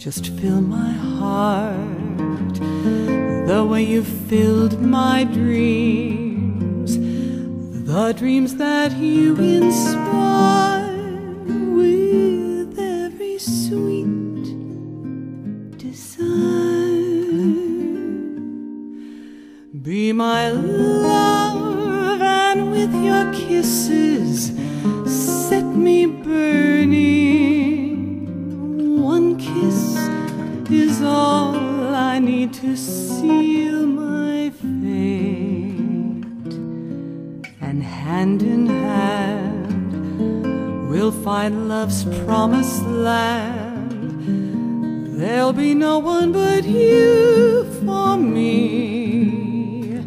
just fill my heart the way you filled my dreams, the dreams that you inspire with every sweet desire. Be my love, and with your kisses set me burning. One kiss is all I need to seal my fate, and hand in hand we'll find love's promised land. There'll be no one but you for me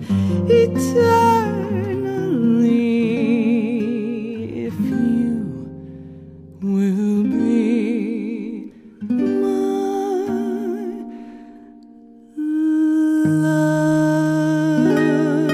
eternally, if you will be my love.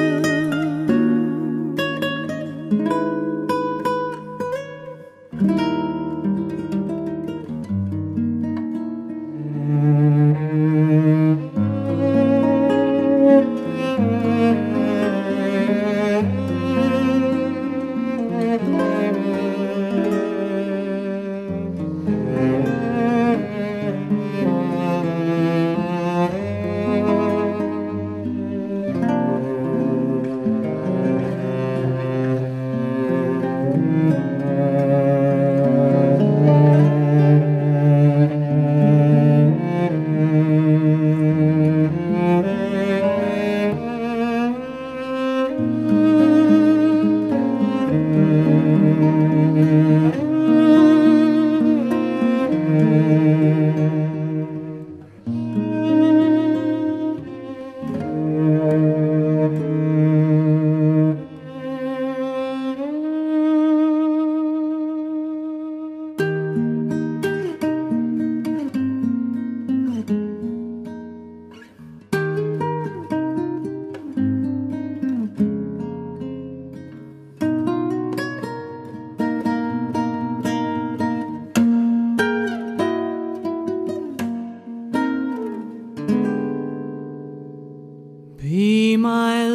Be my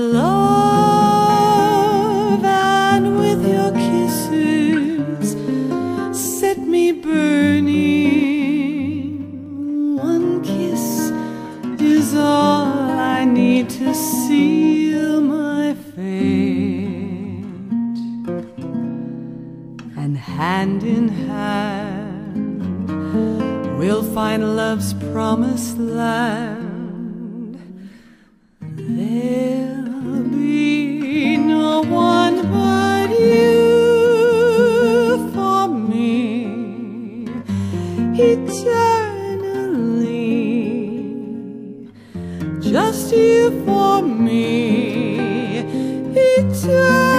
love, and with your kisses set me burning. One kiss is all I need to seal my fate, and hand in hand we'll find love's promised land. There'll be no one but you for me eternally, just you for me eternally.